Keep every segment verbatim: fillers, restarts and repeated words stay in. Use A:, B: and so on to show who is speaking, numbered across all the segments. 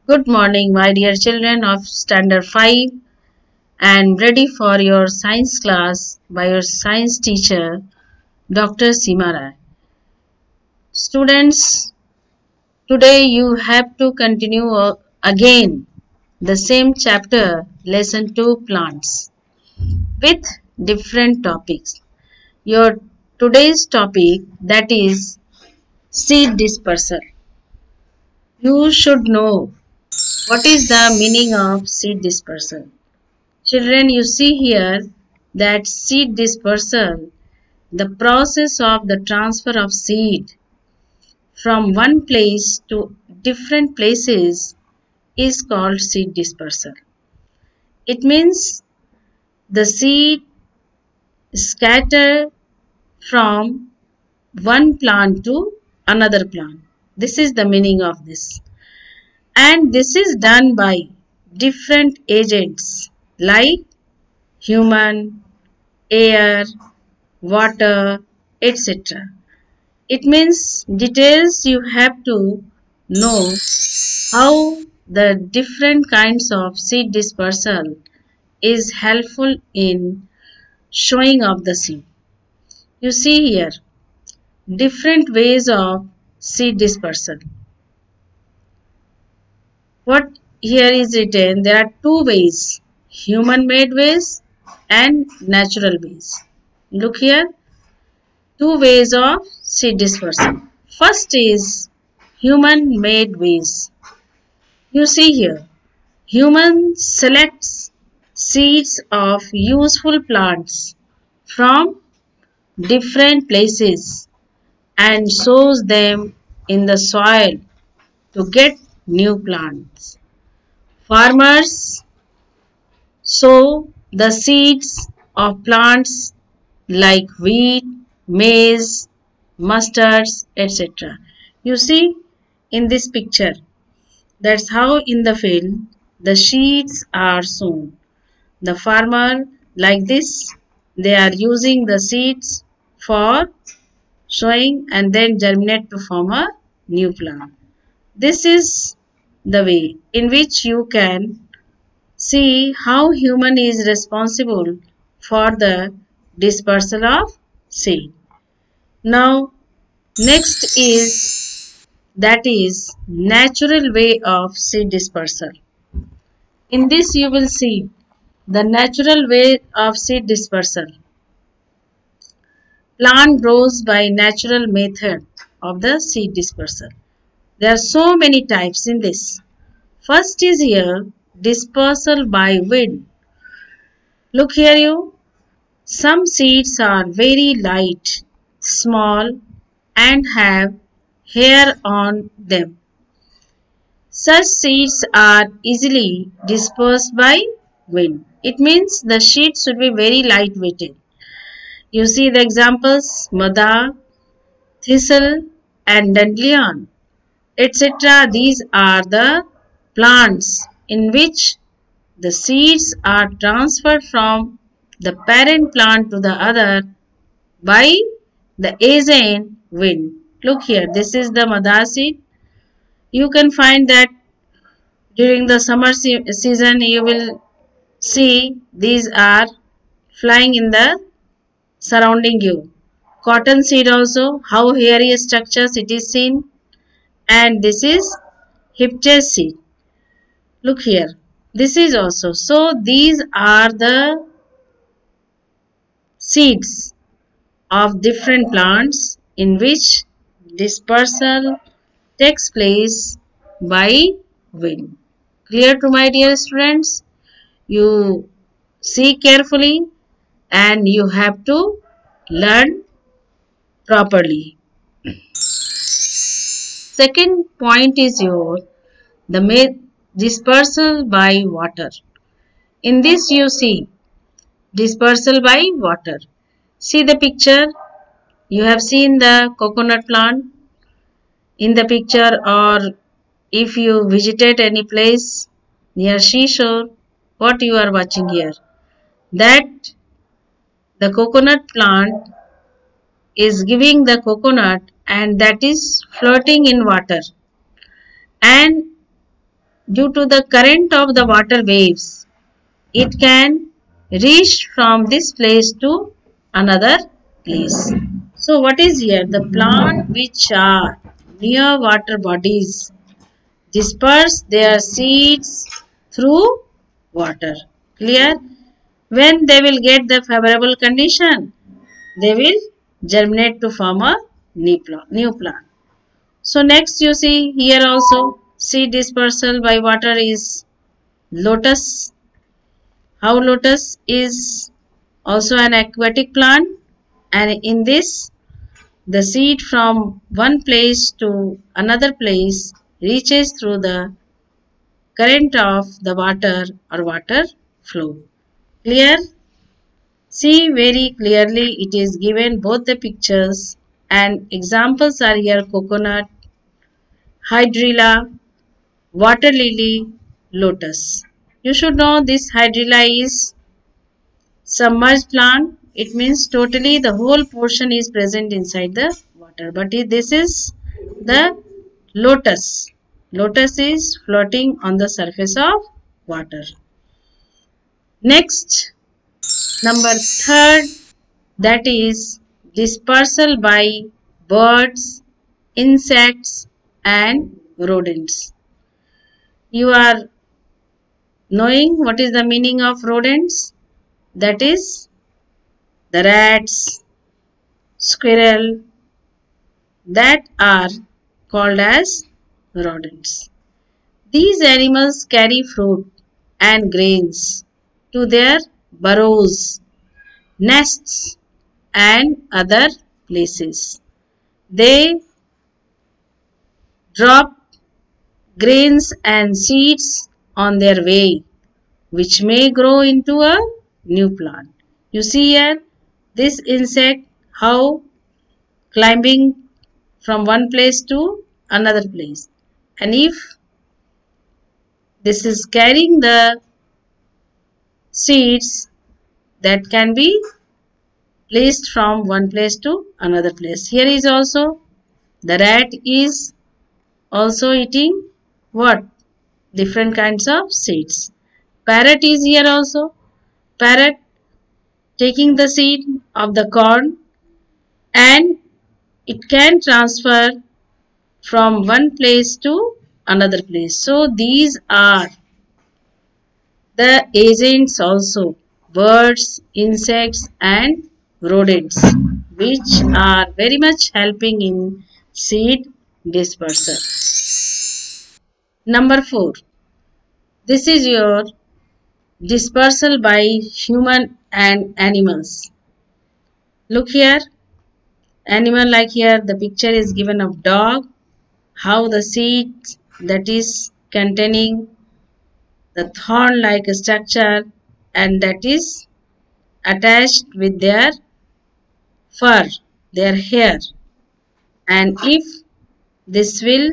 A: Good morning, my dear children of Standard five, and ready for your science class by your science teacher, Doctor Seema Rai. Students, today you have to continue uh, again the same chapter, lesson two, plants, with different topics. Your today's topic, that is seed dispersal. You should know what is the meaning of seed dispersal. Children, you see here that seed dispersal, the process of the transfer of seed from one place to different places, is called seed dispersal. It means the seed scattered from one plant to another plant. This is the meaning of this. And this is done by different agents like human, air, water, et cetera. It means details you have to know how the different kinds of seed dispersal is helpful in showing of the seed. You see here different ways of seed dispersal. What here is written, there are two ways, human made ways and natural ways. Look here, two ways of seed dispersal. First is human made ways. You see here, human selects seeds of useful plants from different places and sows them in the soil to get new plants. Farmers sow the seeds of plants like wheat, maize, mustards, et cetera. You see in this picture, that's how in the field the seeds are sown. The farmer, like this, they are using the seeds for sowing and then germinate to form a new plant. This is the way in which you can see how human is responsible for the dispersal of seed. Now, next is, that is, natural way of seed dispersal. In this you will see the natural way of seed dispersal. Plant grows by natural method of the seed dispersal. There are so many types in this. First is here dispersal by wind. Look here you. Some seeds are very light, small and have hair on them. Such seeds are easily dispersed by wind. It means the seeds should be very light weighted. You see the examples, madar, thistle and dandelion, et cetera. These are the plants in which the seeds are transferred from the parent plant to the other by the agent wind. Look here, this is the madar seed. You can find that during the summer se season you will see these are flying in the surrounding you. Cotton seed also, how hairy structures it is seen. And this is hipchase seed. Look here, this is also. So these are the seeds of different plants in which dispersal takes place by wind. Clear to my dear students? You see carefully and you have to learn properly. Second point is your the dispersal by water. In this you see dispersal by water. See the picture. You have seen the coconut plant in the picture, or if you visited any place near seashore, what you are watching here, that the coconut plant is giving the coconut and that is floating in water, and due to the current of the water waves, it can reach from this place to another place. So what is here? The plant which are near water bodies disperse their seeds through water. Clear? When they will get the favorable condition, they will germinate to form a new plant. So next you see here also seed dispersal by water is lotus. How lotus is also an aquatic plant, and in this the seed from one place to another place reaches through the current of the water or water flow. Clear? See very clearly it is given both the pictures, and examples are here: coconut, hydrilla, water lily, lotus. You should know this hydrilla is submerged plant. It means totally the whole portion is present inside the water. But this is the lotus. Lotus is floating on the surface of water. Next, number third, that is dispersal by birds, insects and rodents. You are knowing what is the meaning of rodents? That is the rats, squirrel, that are called as rodents. These animals carry fruit and grains to their burrows, nests and other places. They drop grains and seeds on their way, which may grow into a new plant. You see here this insect how climbing from one place to another place, and if this is carrying the seeds that can be placed from one place to another place. Here is also the rat is also eating what? Different kinds of seeds. Parrot is here also. Parrot taking the seed of the corn, and it can transfer from one place to another place. So these are the agents also, birds, insects and rodents, which are very much helping in seed dispersal. Number four, this is your dispersal by human and animals. Look here, animal like here the picture is given of dog, how the seed that is containing the thorn like structure and that is attached with their fur, their hair, and if this will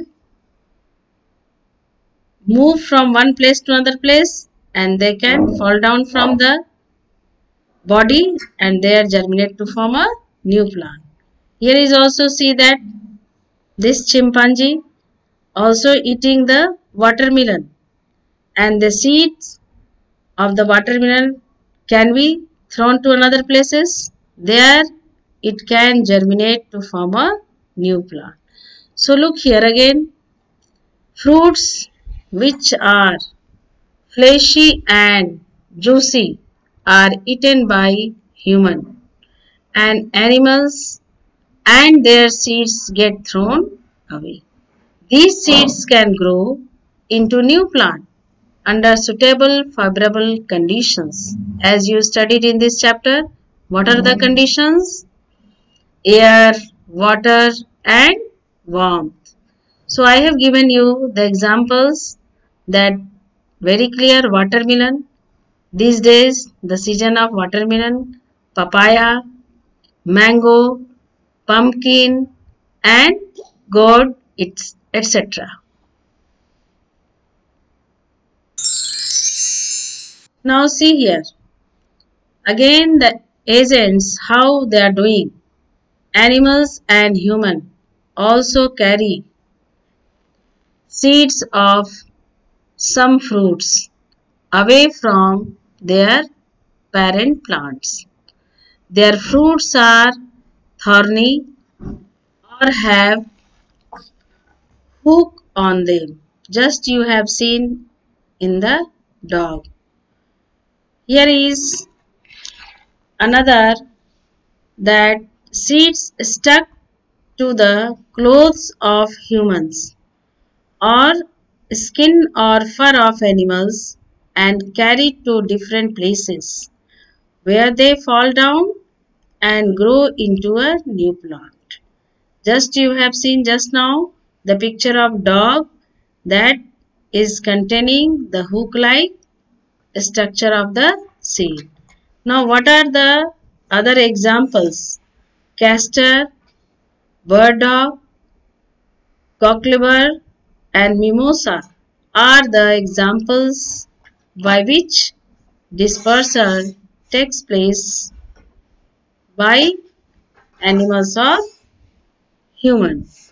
A: move from one place to another place and they can fall down from the body and they are germinate to form a new plant. Here is also see that this chimpanzee also eating the watermelon, and the seeds of the watermelon can be thrown to another places. There it can germinate to form a new plant. So look here again, fruits which are fleshy and juicy are eaten by human, and animals and their seeds get thrown away. These seeds can grow into new plant under suitable favorable conditions. As you studied in this chapter, what are the conditions? Air, water and warmth. So I have given you the examples that very clear: watermelon. These days the season of watermelon, papaya, mango, pumpkin and gourd, et cetera. Now see here, again the agents how they are doing. Animals and human also carry seeds of some fruits away from their parent plants. Their fruits are thorny or have hook on them, just you have seen in the dog. Here is another, that seeds stuck to the clothes of humans or skin or fur of animals and carried to different places where they fall down and grow into a new plant. Just you have seen just now the picture of dog that is containing the hook-like structure of the seed. Now what are the other examples? Castor, burdock, cockleburr and mimosa are the examples by which dispersal takes place by animals or humans.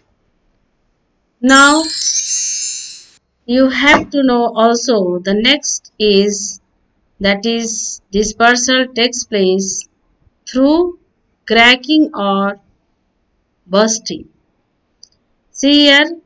A: Now you have to know also the next is, that is dispersal takes place through cracking or bursting. See here,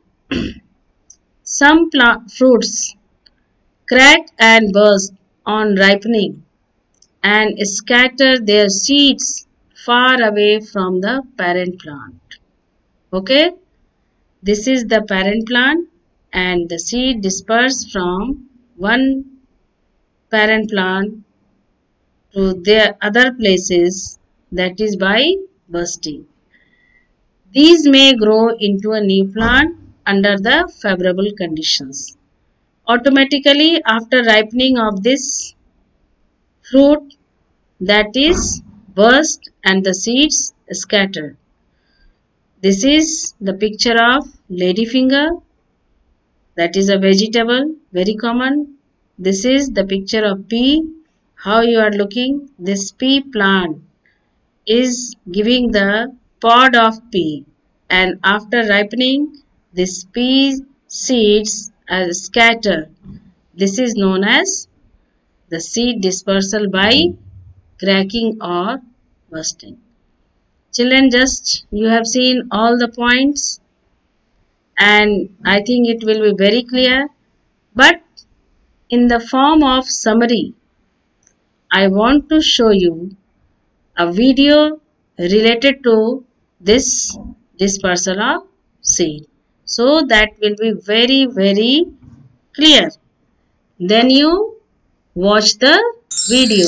A: some fruits crack and burst on ripening and scatter their seeds far away from the parent plant. Okay, this is the parent plant and the seed dispersed from one parent plant to their other places, that is by bursting. These may grow into a new plant under the favorable conditions. Automatically after ripening of this fruit, that is burst and the seeds scattered. This is the picture of ladyfinger, that is a vegetable, very common. This is the picture of pea, how you are looking. This pea plant is giving the pod of pea, and after ripening this pea seeds are scattered. This is known as the seed dispersal by cracking or bursting. Children, just you have seen all the points and I think it will be very clear, but in the form of summary, I want to show you a video related to this dispersal of seed. So that will be very very clear. Then you watch the video.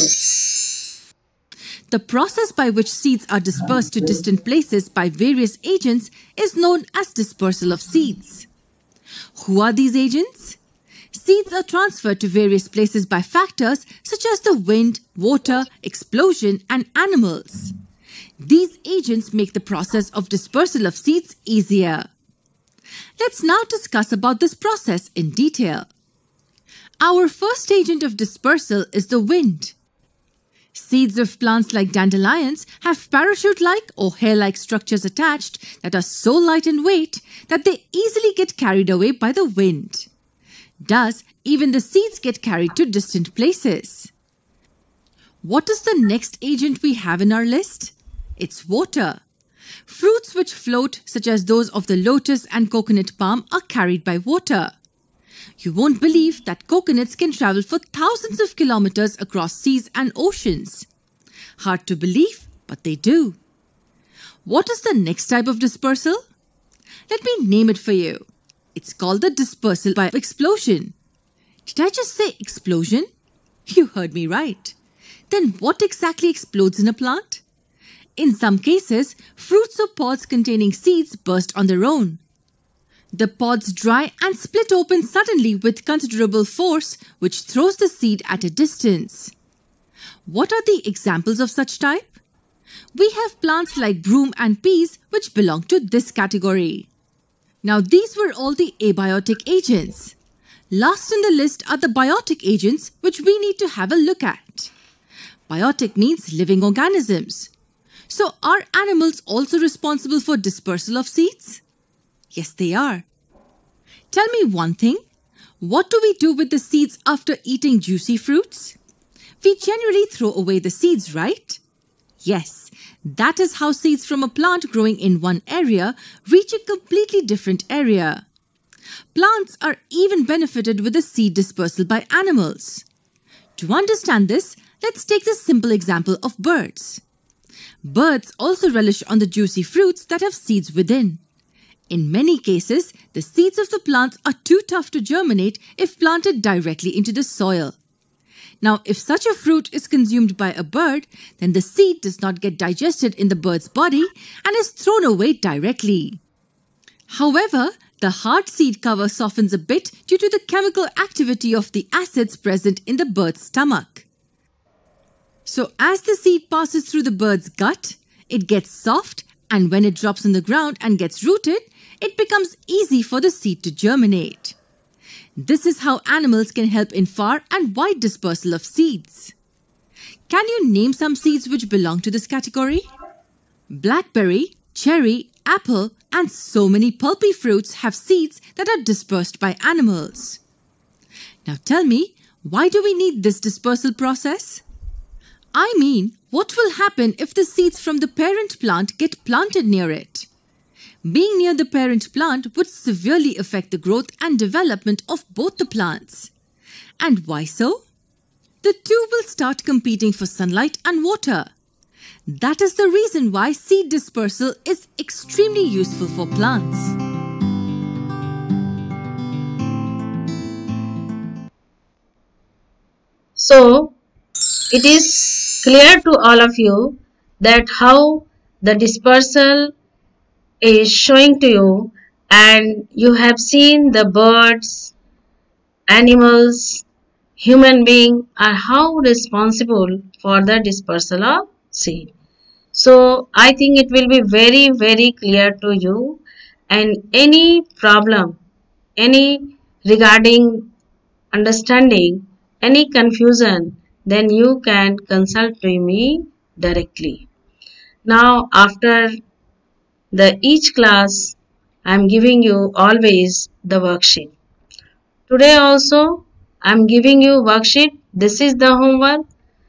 B: The process by which seeds are dispersed to distant places by various agents is known as dispersal of seeds. Who are these agents? Seeds are transferred to various places by factors such as the wind, water, explosion, and animals. These agents make the process of dispersal of seeds easier. Let's now discuss about this process in detail. Our first agent of dispersal is the wind. Seeds of plants like dandelions have parachute-like or hair-like structures attached that are so light in weight that they easily get carried away by the wind. Thus, even the seeds get carried to distant places. What is the next agent we have in our list? It's water. Fruits which float, such as those of the lotus and coconut palm, are carried by water. You won't believe that coconuts can travel for thousands of kilometers across seas and oceans. Hard to believe, but they do. What is the next type of dispersal? Let me name it for you. It's called the dispersal by explosion. Did I just say explosion? You heard me right. Then what exactly explodes in a plant? In some cases, fruits or pods containing seeds burst on their own. The pods dry and split open suddenly with considerable force, which throws the seed at a distance. What are the examples of such type? We have plants like broom and peas which belong to this category. Now these were all the abiotic agents. Last in the list are the biotic agents which we need to have a look at. Biotic means living organisms. So are animals also responsible for dispersal of seeds? Yes, they are. Tell me one thing. What do we do with the seeds after eating juicy fruits? We generally throw away the seeds, right? Yes, that is how seeds from a plant growing in one area reach a completely different area. Plants are even benefited with the seed dispersal by animals. To understand this, let's take the simple example of birds. Birds also relish on the juicy fruits that have seeds within. In many cases, the seeds of the plants are too tough to germinate if planted directly into the soil. Now, if such a fruit is consumed by a bird, then the seed does not get digested in the bird's body and is thrown away directly. However, the hard seed cover softens a bit due to the chemical activity of the acids present in the bird's stomach. So, as the seed passes through the bird's gut, it gets soft, and when it drops on the ground and gets rooted, it becomes easy for the seed to germinate. This is how animals can help in far and wide dispersal of seeds. Can you name some seeds which belong to this category? Blackberry, cherry, apple, and so many pulpy fruits have seeds that are dispersed by animals. Now tell me, why do we need this dispersal process? I mean, what will happen if the seeds from the parent plant get planted near it? Being near the parent plant would severely affect the growth and development of both the plants. And why so? The two will start competing for sunlight and water. That is the reason why seed dispersal is extremely useful for plants.
A: So, it is clear to all of you that how the dispersal is showing to you, and you have seen the birds, animals, human being are how responsible for the dispersal of seed. So I think it will be very very clear to you, and any problem, any regarding understanding, any confusion, then you can consult to me directly. Now after the each class, I am giving you always the worksheet. Today also I am giving you worksheet. This is the homework.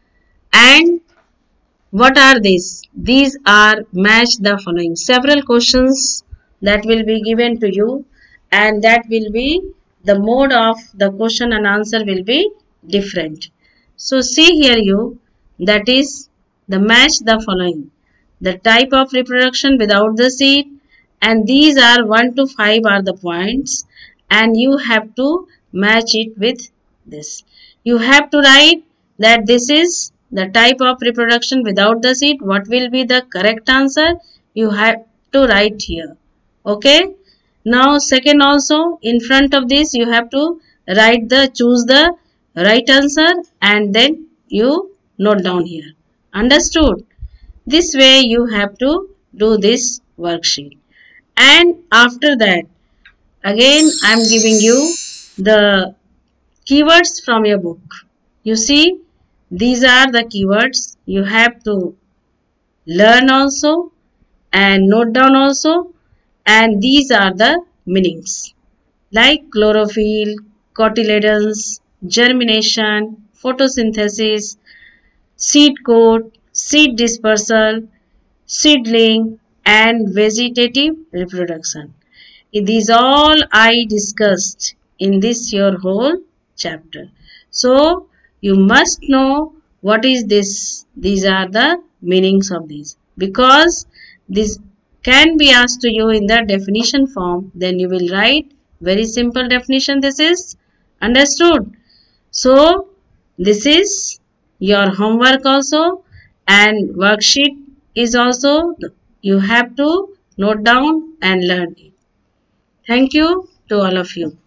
A: And what are these? These are match the following. Several questions that will be given to you, and that will be the mode of the question and answer will be different. So see here you, that is the match the following. The type of reproduction without the seed, and these are one to five are the points, and you have to match it with this. You have to write that this is the type of reproduction without the seed. What will be the correct answer? You have to write here. Okay. Now second also, in front of this you have to write the choose the right answer, and then you note down here. Understood? This way you have to do this worksheet. And after that, again I am giving you the keywords from your book. You see, these are the keywords. You have to learn also and note down also, and these are the meanings like chlorophyll, cotyledons, germination, photosynthesis, seed coat, seed dispersal, seedling, and vegetative reproduction. These all I discussed in this your whole chapter. So you must know what is this. These are the meanings of these, because this can be asked to you in the definition form. Then you will write very simple definition. This is understood. So this is your homework also, and worksheet is also you have to note down and learn it. Thank you to all of you.